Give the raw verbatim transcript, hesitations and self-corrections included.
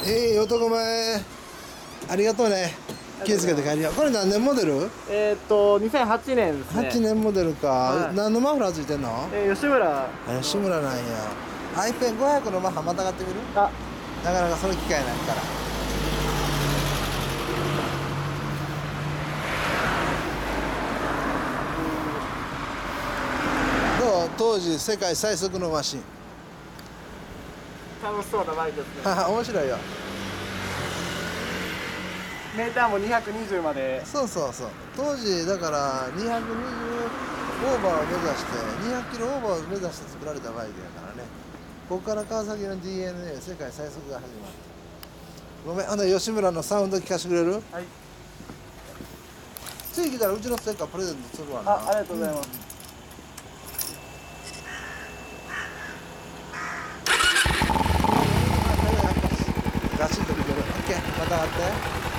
ええー、男前ありがとうね。気をつけて帰りよ。これ何年モデル？ えー、っとにせんはちねんですね。 はちねんモデルか、 はい、 何のマフラーついてんの？ えー、吉村。 吉村なんや。アイペンごひゃくのマッハまたがってみる？ あ、 なかなかその機会ないから。どう？当時世界最速のマシン。 楽しそうなバイクですね。 面白いよ。 メーターもにひゃくにじゅうまで。 そうそうそう。当時だからにひゃくにじゅうオーバーを目指してにひゃくキロオーバーを目指して作られたバイクやからね。ここから川崎の ディーエヌエー 世界最速が始まった。ごめん、あの吉村のサウンド聞かせてくれる？はい。次来たらうちのステッカープレゼントするわな。 あ、ありがとうございます。 ガチッと見てる。オッケー、また上がって。